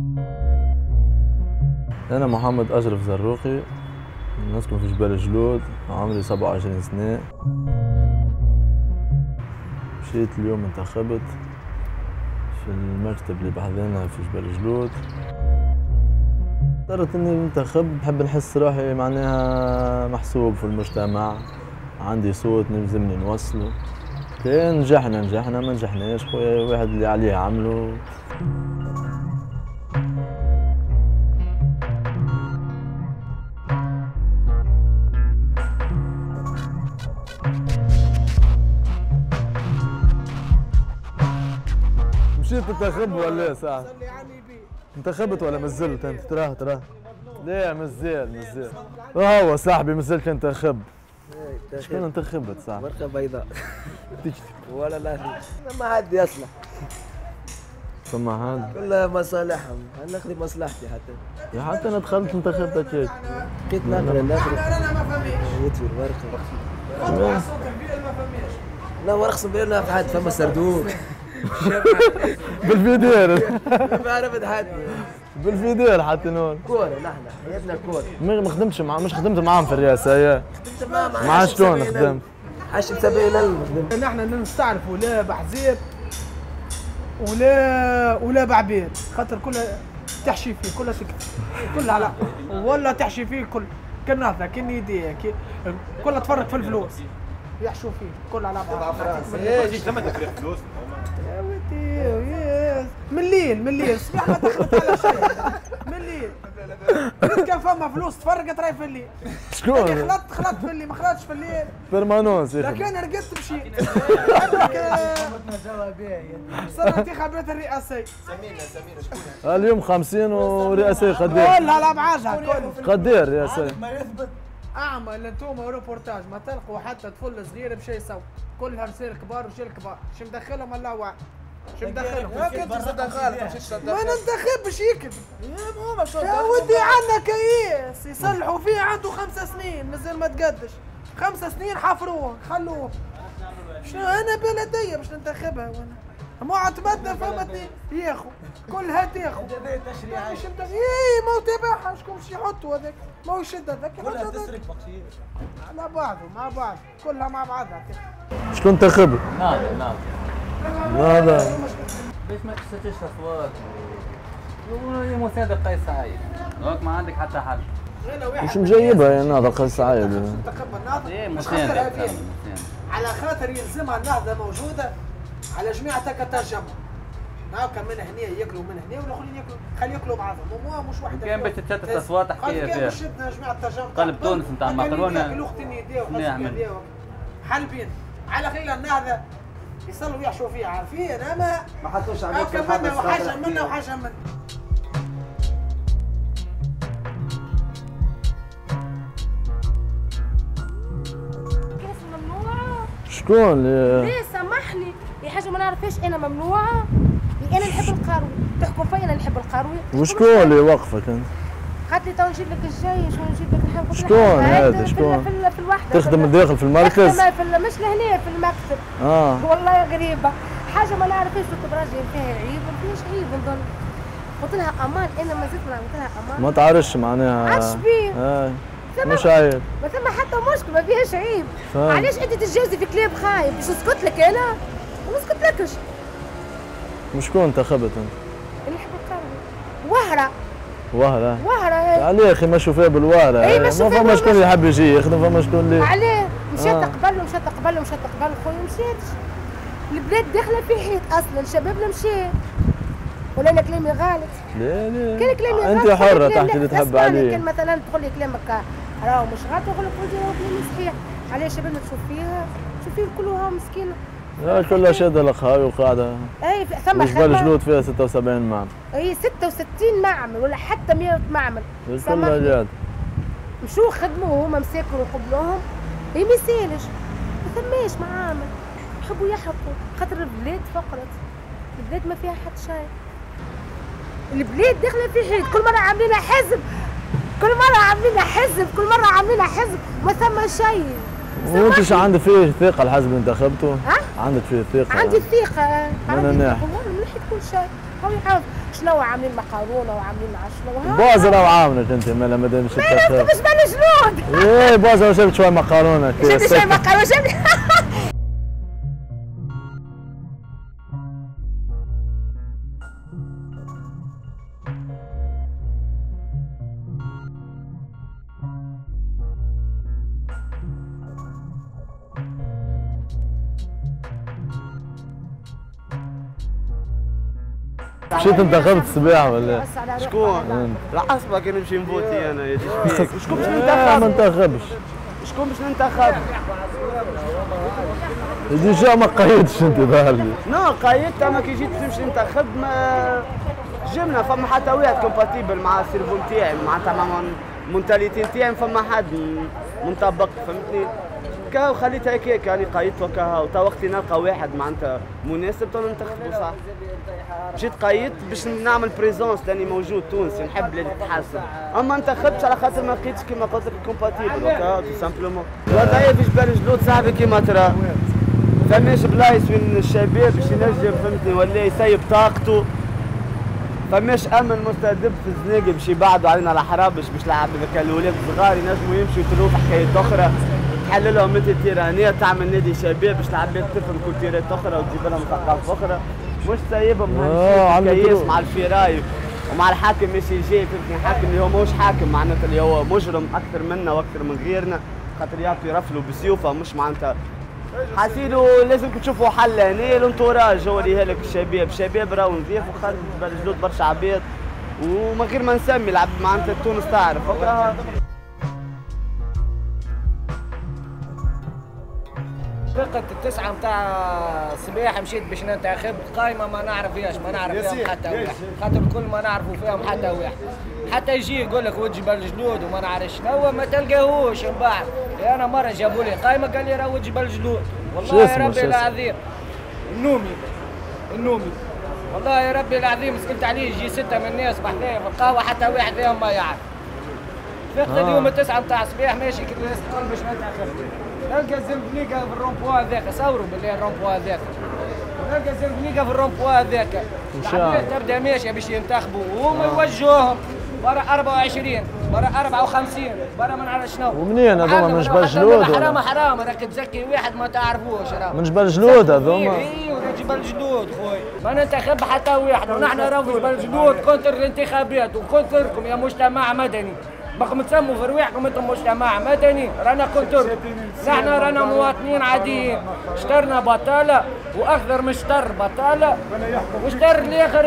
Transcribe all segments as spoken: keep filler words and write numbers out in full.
أنا محمد أشرف زروقي، نسكن في جبال الجلود، عمري سبعة وعشرين سنة. مشيت اليوم انتخبت في المكتب اللي بحذنا في جبال الجلود. اخترت اني انتخب، بحب نحس روحي معناها محسوب في المجتمع، عندي صوت نلزمني نوصله. كان نجحنا نجحنا، ما نجحناش خويا واحد اللي عليه عمله. مشيت تنتخب ولا ايه ساعة؟ انتخبت ولا مازلت انت؟ تراه تراه ليه مازال مازال؟ هو صاحبي مازلت انتخب. شكون انتخبت صاحبي؟ ورقة بيضاء ولا لا ما حد يصلح. ثم هذا كلها مصالحهم، انا ناخذ مصلحتي حتى. يا حتى انا دخلت انتخبتك هيك. كنت ناخذ ناخذ انا ما فهميش. يطفي الورقة. لا ورق صبير لا في حد فما سردوق. بالفيدير ما عرفت حد. بالفيدير حتى نور. كورة نحن حياتنا كورة. ما خدمتش مع مش خدمت معاهم في الرئاسة يا. خدمت معاهم. مع شلون خدمت؟ عشرة سبعين ألف. نحن نستعرفوا لا بحزير ولا ولا بعبير، خاطر كلها تحشي فيه، كلها تكتب كلها على ولا تحشي فيه كل كنهضة كنيدية كلها تفرق في الفلوس يحشوا فيه كل على بعض. ايش لما تفرق فلوس يا ودي من الليل من الليل الصباح ما دخلت على شيء من الليل. كان فما فلوس تفرقت راهي في الليل. شكون؟ خلطت خلطت في الليل ما خلطتش في الليل. بيرمانونس يا لكن اخي. رقدت مشيت. صار انتخابات الرئاسية. سمينا سمينا شكون؟ اليوم خمسين ورئاسية قدير. كلها على بعضها كل قدير رئاسية. ما يثبت اعمل انتوما روبورتاج ما تلقوا حتى طفل صغير بشي يسوي، كلها رجال كبار ورجال كبار، شو مدخلهم الله واعلم. شو مدخلهم؟ ما كنت صدقال ما ننتخبش يكذب. يا ودي عندنا كيس يصلحوا فيه عنده خمس سنين مازال ما تقدش. خمس سنين حفروه خلوه. شو انا بلديه باش ننتخبها وانا. ما اعتمدنا فهمتني ياخو كلها تاخو. تشريع شو اي ما هو تابعها شكون باش يحطوا هذاك ما هو يشد هذاك كلها تسرق بخشير على بعضه مع بعض كلها مع بعضها. شكون انتخب؟ ناظر ناظر هذا ليش ما تشتتش اصوات؟ هي مساعدة قيس سعيد، هاك ما عندك حتى حل. مش مجيبها يا ناظر قيس سعيد. انتخب النهضه ايه مساندة على خاطر يلزمها النهضه موجوده على جميع التجمع. هاكا من هنا ياكلوا من هنا والاخرين ياكلوا خلي ياكلوا بعضهم ومو مش واحد. كان باش تتشتت اصوات حكايه فيها. كان باش شدنا جميع التجمع قلب تونس نتاع المقرونه. الاخت نديه وحسن حلبين على خلينا النهضه يصلوا يحشوا فيها عارفين اما ما حطوش عليك هاكا منا وحاجه منا وحاجه منا. شكون اللي ليه سامحني يا حاجه ما نعرفهاش انا ممنوعه. انا نحب القروي تحكم فيا انا نحب القروي. وشكون اللي وقفك انت؟ قالت لي تو نجيب لك الجيش ونجيب لك الحب. شكون هذا شكون؟ في, في الوحده تخدم داخل في المركز؟ في مش لهنا في المكتب. اه والله غريبه حاجه ما نعرفهاش. قلت براجل فيها عيب ما فيهاش عيب نظن. قلت لها امان انا ما زلت قلت لها امان ما تعرفش معناها. عادش بيه اه مش عيب. ما ثم حتى مشكل ما فيهاش عيب. علاش انت تتجوزي في كلاب خايب باش نسكت لك انا؟ ما نسكتلكش. وشكون انتخبت انت؟ اللي يحب القروي وهره وهره وهره. عليه يا اخي ما شوفها بالوهره. اي ما فما شكون اللي يحب يجي يخدم فما شكون اللي عليه مشات آه. تقبل مشات تقبل مشات تقبل خويا مشاتش. البلاد داخله في حيط اصلا شبابنا مشى ولا انا كلامي غلط؟ لا لا كان كلامي غلط. انت حره تحكي اللي تحب عليه. كان مثلا تقول لي كلامك راهو مش غلط نقول لك ولدي راهو كلامي صحيح. علاش شبابنا تشوف فيها تشوف فيه كلها مسكينه. لا كلها شاده القهاوي وقاعده. اي ثم جبال الجلود فيها ستة وسبعين معمل. اي ستة وستين معمل ولا حتى مئة معمل. كلها جاد. مشوا خدموا هما مساكنوا قبلهم. اي ما يسالش ما ثماش معامل يحبوا يحرقوا خاطر البلاد فقرت. البلاد ما فيها حتى شيء. البلاد داخله في حيط كل مره عاملين حزب كل مره عاملين حزب كل مره عاملين حزب ما ثم شيء. وانت شو عندك فيه ثقه الحزب اللي انتخبته؟ ها؟ عندك فيه ثقه؟ عندي ثقه. من الناحيه من ناحيه كل شيء هو يعرف شنو عاملين مقارونه وعاملين عشنو. بوزه لو عاونك انت مالا ما دامش انتم مش بالجنود. ايه بوزه وشربت شويه مقارونه. شربت شويه مقارونه شربت. مشيت انتخبت الصباح ولا؟ شكون؟ العصبة كان نمشي نفوتي انا. شكون باش ننتخب؟ ما ننتخبش. شكون باش ننتخب؟ ديجا ما قيدتش انت ظهر لي. لا قيدت اما كي جيت تمشي ننتخب ما جبنا فما حتى واحد كومباتيبل مع السيرفو نتاعي معناتها مع المونتاليتي نتاعي فما حد منطبق فهمتني؟ كاو خليتها هكاك يعني قيدت وكاها وتا وقتي نلقى واحد معناتها مناسب تو ننتخبو صح. جيت قيدت باش نعمل بريزونس لاني موجود تونسي نحب اللي تحاسب اما انتخبتش على خاطر ما لقيتش كيما قلت لك كومباتيبل وكا تو سامبلومون. وضعيه في جبال جلود صاحبي كيما ترى فماش بلايص وين الشباب باش ينجم فهمتني ولا يسيب طاقته. فماش امن مستهدف في الزناقه باش يبعدوا علينا الحرابش باش لعب ذاك الاولاد الصغار ينجموا يمشوا يتلووا في حكايات اخرى. تحل لهم مثل تيرانيه تعمل نادي شباب باش العباد تفهم كولتيرات اخرى وتجيب لهم ثقافه اخرى. مش سايبهم هالشيء مع الفراي ومع الحاكم ماشي جاي فهمتني حاكم اللي هو ماهوش حاكم معناتها اللي هو مجرم اكثر منا واكثر من غيرنا خاطر يعطوا يرفلوا بسيوفه مش معناتها حاسيلو لازم تشوفوا حل هنا. الانتوراج هو اللي هلك الشباب، الشباب راهو نظيف وخارج جبال جلود برشا عباد ومن غير ما نسمي العباد معناتها تونس تعرف فكرها. فرقة التسعة متاع الصباح مشيت باش ننتخب قايمة ما نعرف فيهاش ما نعرف فيهم حتى واحد خاطر كل ما نعرفوا فيهم حتى واحد حتى يجي يقول لك وجه بالجلود وما نعرفش شنو ما تلقاهوش من بعد. انا مرة جابوا لي قايمة قال لي راه وجه بالجلود والله يا ربي العظيم النومي النومي والله يا ربي العظيم سكت عليه يجي ستة من الناس بحذايا في القهوة حتى واحد فيهم ما يعرف. فرقة آه. اليوم التسعة متاع الصباح ماشي كي الناس الكل باش ننتخب نلقى الزنفليقه في الرومبوا هذاك صوروا بالله الرومبوا هذاك نلقى الزنفليقه في الرومبوا هذاك العباد تبدا ماشيه باش ينتخبوا وهما يوجهوهم برا أربعة وعشرين برا أربعة وخمسين برا ما نعرف شنو. ومنين هذوما من جبل جلود؟ حرام حرام راك تزكي واحد ما تعرفوش راه من جبل جلود هذوما. ايوه جبل جلود خويا ما ننتخب حتى واحد ونحن راهو في جبل جلود كونتر الانتخابات وكونتركم يا مجتمع مدني باقم تسموا في رواحكم انتم مجتمع مدني رانا كنتر نحن رانا مواطنين عاديين اشترنا بطاله واكثر من شطر بطاله واشتر الاخر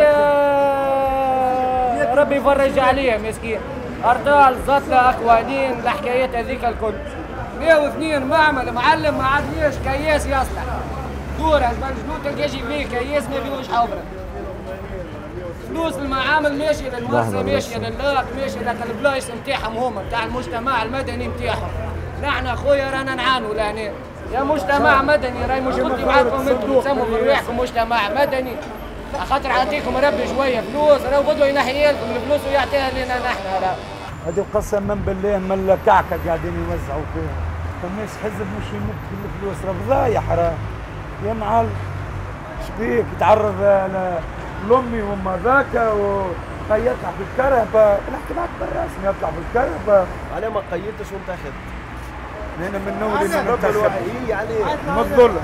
ربي يفرج عليه مسكين ارطال زطله اقوانين الحكايات هذيك الكل مئة واثنين معمل معلم ما عادليش كياس يصلح دور هالبنجلود تلقى يجي فيه كياس ما فيهوش حوبره فلوس المعامل ماشي للمؤسسه ماشي للاك ماشي لك البلايص نتاعهم هما نتاع المجتمع المدني نتاعهم. نحن اخويا رانا نعانوا لهنا يا مجتمع مدني راهي مشكلتي معاكم انتم تسموا في رواحكم مجتمع مدني خاطر عطيكم ربي شويه فلوس راهو غدوه ينحي لكم الفلوس ويعطيها لنا نحن راه. هذه قسما بالله من الكعكه قاعدين يوزعوا فيها فماش حزب مش يمد بالفلوس راه فضايح راه يا معلم شبيك يتعرض لامي وما ذاك وقيدنا في الكرهبه نحكي معك بالرسمي يطلع في الكرهبه. عليه ما قيدتش وانتخبت انا من نور اللي ننتخب عليه من الظلم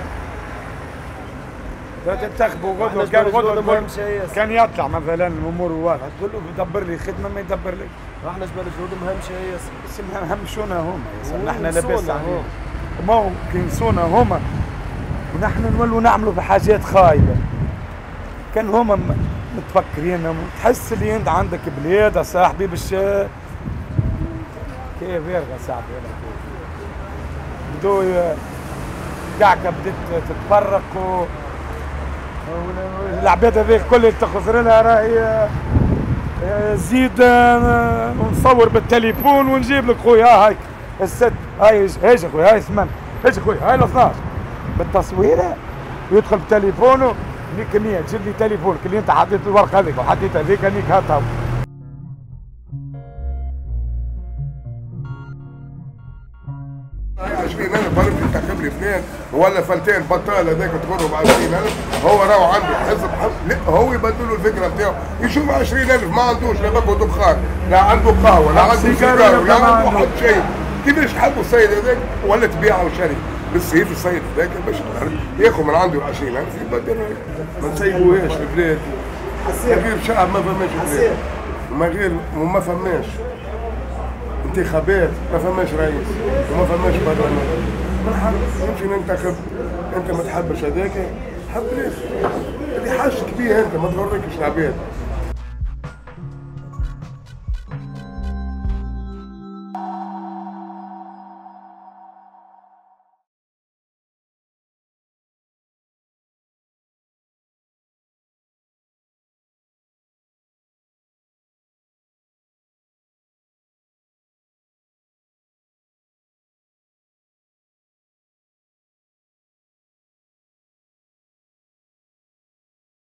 تنتخبوا غدوه كان غدوه كان يطلع مثلا الامور واضحه تقول له يدبر لي خدمه ما يدبر لي. احنا جبال جلود مهمش هي اسمها همشونا هما نحن لاباس عليهم وما كنسونا هما ونحن نولوا نعملوا في حاجات خايبه كان هما متفكرين تحس اللي انت عندك بلاد يا صاحبي باش كيف يرغى صاحبي بدو كعكه بدات تتفرق و والعباد هذيك كل تخزر لها راهي زيد ونصور بالتليفون ونجيب لك خويا هاي الست هاي ايش خويا هاي اسمها ايش خويا هاي ال اثناش بالتصويره ويدخل بتليفونه هذيك النية تجيب لي تليفونك اللي انت حطيت الورقه هذيك وحطيت هذيك هذيك هاتها. عشرين انا برد تنتخب لي فلان فلتين ولا فلتين بطال هذاك تغره ب عشرين ألف، هو راهو عنده حزب حب، لا هو يبدل له الفكره نتاعو، يشوف عشرين ألف ما عندوش لا باكو دخان، لا عنده قهوه، لا عنده سيجاره، لا عنده حد شيء، كيفاش حبوا السيد هذاك ولا تبيعه وشري؟ بالسيف السيد هذاك باش ياخذ من عنده عشرين ألف يبدل، ما نسيبوهاش البلاد، من غير شعب ما فماش بلاد، وما غير وما فماش انتخابات، ما فماش رئيس وما فماش برلمان، من يمشي ننتخب، انت ما تحبش هذاك حب ليش؟ اللي حاجتك بيه انت ما تغركش العباد.